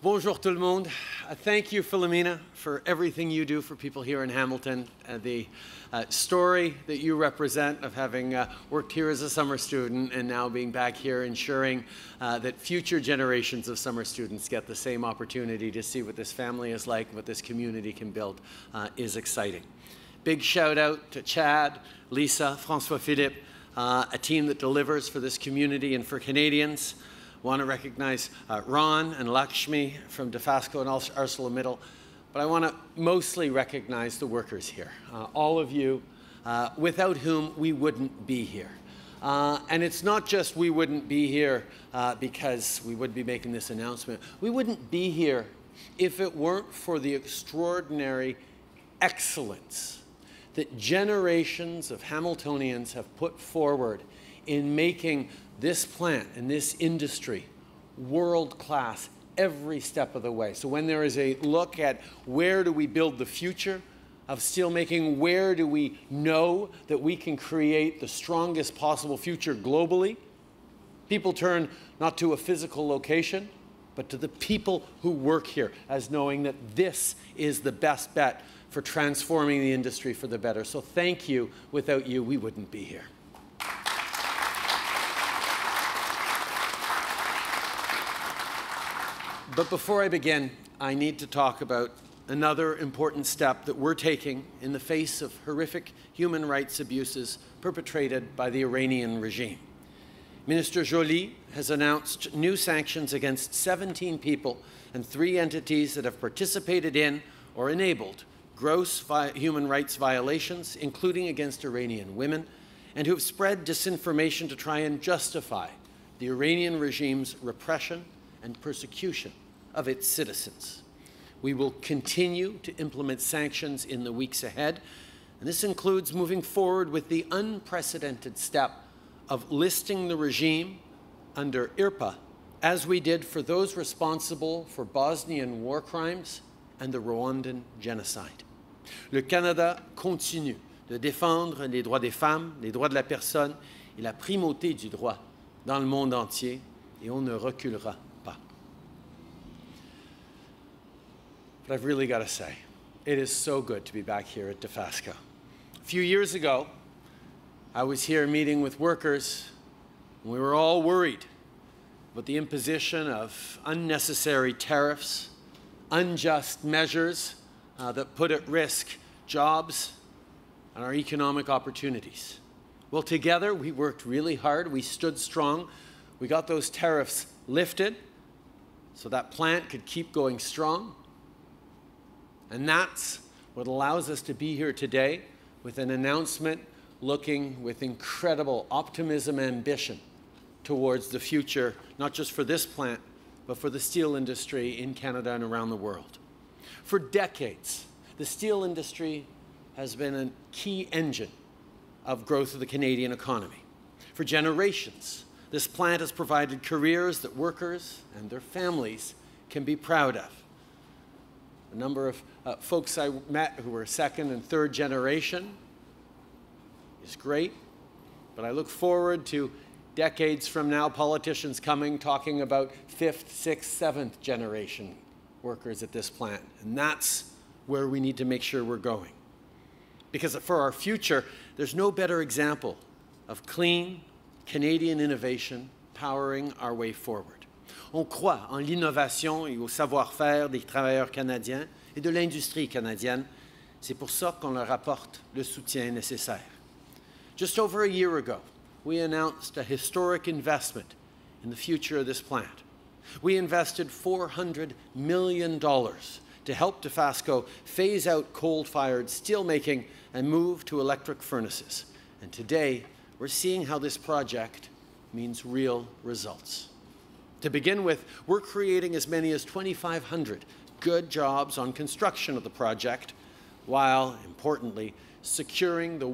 Bonjour tout le monde. Thank you, Philomena, for everything you do for people here in Hamilton. The story that you represent of having worked here as a summer student and now being back here, ensuring that future generations of summer students get the same opportunity to see what this family is like, what this community can build, is exciting. Big shout out to Chad, Lisa, Francois Philippe, a team that delivers for this community and for Canadians. Want to recognize Ron and Lakshmi from Dofasco and ArcelorMittal, but I want to mostly recognize the workers here, all of you, without whom we wouldn't be here. And it's not just we wouldn't be here because we would be making this announcement. We wouldn't be here if it weren't for the extraordinary excellence that generations of Hamiltonians have put forward in making this plant and this industry world-class every step of the way. So when there is a look at where do we build the future of steelmaking, where do we know that we can create the strongest possible future globally, people turn not to a physical location, but to the people who work here as knowing that this is the best bet for transforming the industry for the better. So thank you. Without you, we wouldn't be here. But before I begin, I need to talk about another important step that we're taking in the face of horrific human rights abuses perpetrated by the Iranian regime. Minister Joly has announced new sanctions against 17 people and 3 entities that have participated in or enabled gross human rights violations, including against Iranian women, and who have spread disinformation to try and justify the Iranian regime's repression and persecution of its citizens. We will continue to implement sanctions in the weeks ahead, and this includes moving forward with the unprecedented step of listing the regime under IRPA, as we did for those responsible for Bosnian war crimes and the Rwandan genocide. Le Canada continue de défendre les droits des femmes, les droits de la personne et la primauté du droit dans le monde entier, et on ne reculera pas. But I've really got to say, it is so good to be back here at Dofasco. A few years ago, I was here meeting with workers, and we were all worried about the imposition of unnecessary tariffs, unjust measures that put at risk jobs and our economic opportunities. Well, together, we worked really hard. We stood strong. We got those tariffs lifted so that plant could keep going strong. And that's what allows us to be here today with an announcement looking with incredible optimism and ambition towards the future, not just for this plant, but for the steel industry in Canada and around the world. For decades, the steel industry has been a key engine of growth of the Canadian economy. For generations, this plant has provided careers that workers and their families can be proud of. A number of folks I met who were second and third generation is great, but I look forward to decades from now, politicians coming, talking about 5th, 6th, 7th generation workers at this plant. And that's where we need to make sure we're going. Because for our future, there's no better example of clean Canadian innovation powering our way forward. On croit en l'innovation et au savoir-faire des travailleurs canadiens et de l'industrie canadienne. C'est pour ça qu'on leur apporte le soutien nécessaire. Just over a year ago, we announced a historic investment in the future of this plant. We invested $400 million to help Dofasco phase out coal-fired steelmaking and move to electric furnaces. And today, we're seeing how this project means real results. To begin with, we're creating as many as 2,500 good jobs on construction of the project, while, importantly, securing the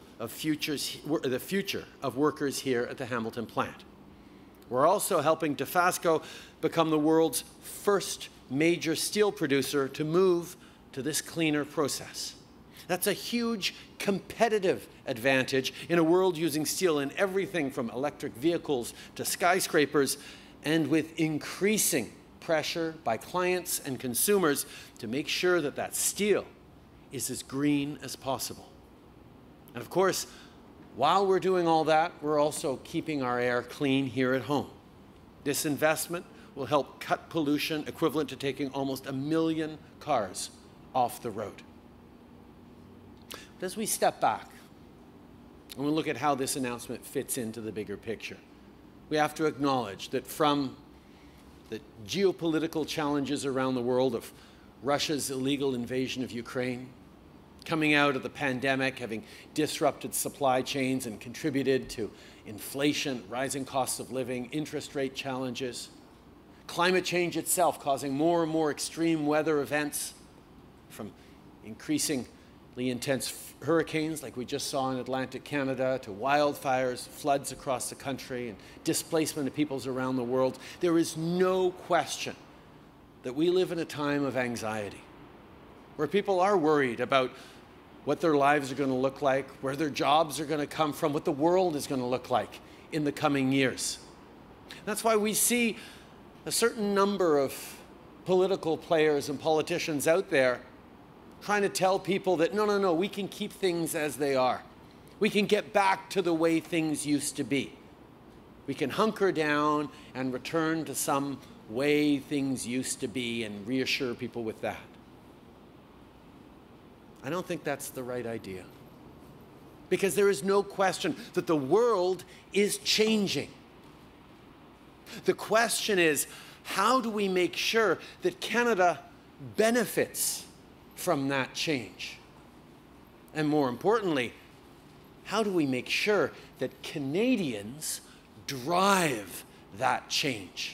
future of workers here at the Hamilton plant. We're also helping Dofasco become the world's first major steel producer to move to this cleaner process. That's a huge competitive advantage in a world using steel in everything from electric vehicles to skyscrapers, and with increasing pressure by clients and consumers to make sure that that steel is as green as possible. And of course, while we're doing all that, we're also keeping our air clean here at home. This investment will help cut pollution equivalent to taking almost 1 million cars off the road. But as we step back and we look at how this announcement fits into the bigger picture, we have to acknowledge that from the geopolitical challenges around the world of Russia's illegal invasion of Ukraine, coming out of the pandemic, having disrupted supply chains and contributed to inflation, rising costs of living, interest rate challenges, climate change itself causing more and more extreme weather events, from increasingly intense hurricanes like we just saw in Atlantic Canada, to wildfires, floods across the country, and displacement of peoples around the world. There is no question that we live in a time of anxiety, where people are worried about what their lives are going to look like, where their jobs are going to come from, what the world is going to look like in the coming years. That's why we see a certain number of political players and politicians out there trying to tell people that, no, we can keep things as they are. We can get back to the way things used to be. We can hunker down and return to some way things used to be and reassure people with that. I don't think that's the right idea, because there is no question that the world is changing. The question is, how do we make sure that Canada benefits from that change? And more importantly, how do we make sure that Canadians drive that change?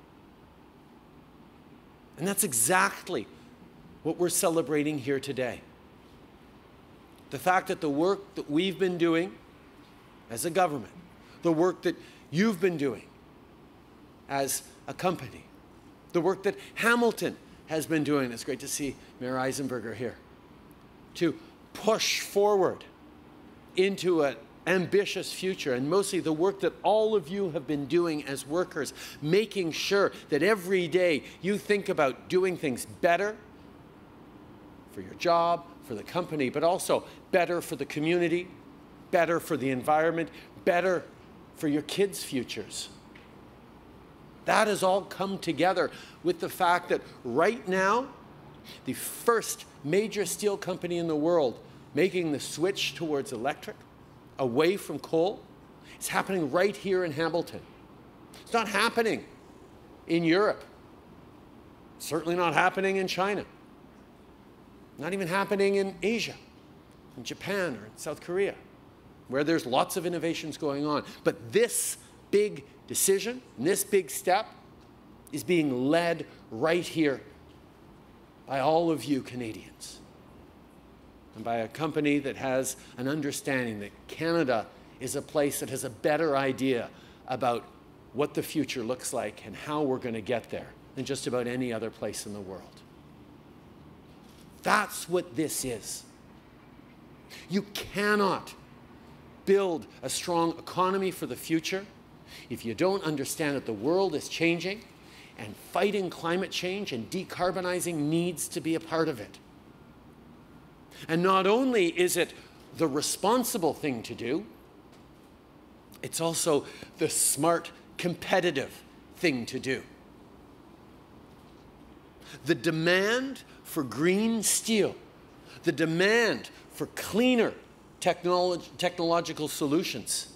And that's exactly what we're celebrating here today. The fact that the work that we've been doing as a government, the work that you've been doing as a company, the work that Hamilton has been doing, it's great to see Mayor Eisenberger here, to push forward into an ambitious future, and mostly the work that all of you have been doing as workers, making sure that every day you think about doing things better for your job, for the company, but also better for the community, better for the environment, better for your kids' futures. That has all come together with the fact that right now, the first major steel company in the world making the switch towards electric, away from coal, is happening right here in Hamilton. It's not happening in Europe. Certainly not happening in China. Not even happening in Asia, in Japan or in South Korea, where there's lots of innovations going on. But this big decision, this big step, is being led right here by all of you Canadians, and by a company that has an understanding that Canada is a place that has a better idea about what the future looks like and how we're going to get there than just about any other place in the world. That's what this is. You cannot build a strong economy for the future if you don't understand that the world is changing, and fighting climate change and decarbonizing needs to be a part of it. And not only is it the responsible thing to do, it's also the smart, competitive thing to do. The demand for green steel, the demand for cleaner technological solutions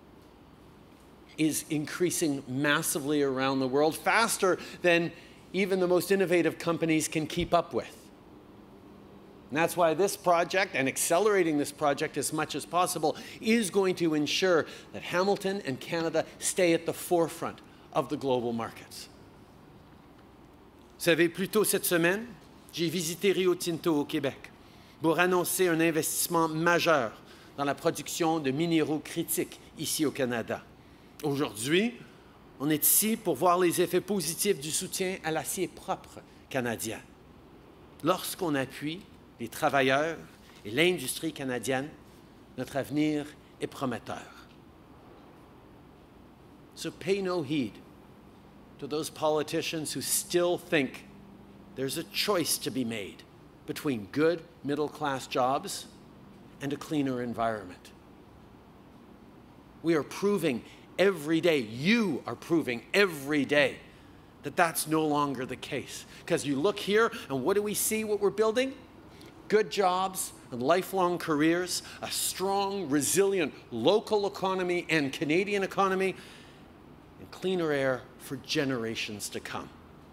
is increasing massively around the world, faster than even the most innovative companies can keep up with. And that's why this project, and accelerating this project as much as possible, is going to ensure that Hamilton and Canada stay at the forefront of the global markets. Vous savez, plus tôt cette semaine, j'ai visité Rio Tinto au Québec pour annoncer un investissement majeur dans la production de minéraux critiques ici au Canada. Aujourd'hui, on est ici pour voir les effets positifs du soutien à l'acier propre canadien. Lorsqu'on appuie les travailleurs et l'industrie canadienne, notre avenir est prometteur. So pay no heed to those politicians who still think there's a choice to be made between good middle-class jobs and a cleaner environment. We are proving every day, you are proving every day, that that's no longer the case. Because you look here, and what do we see what we're building? Good jobs and lifelong careers, a strong, resilient local economy and Canadian economy, and cleaner air for generations to come.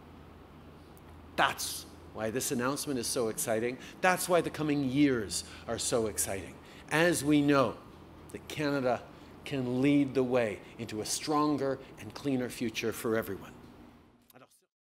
That's why this announcement is so exciting. That's why the coming years are so exciting, as we know that Canada can lead the way into a stronger and cleaner future for everyone.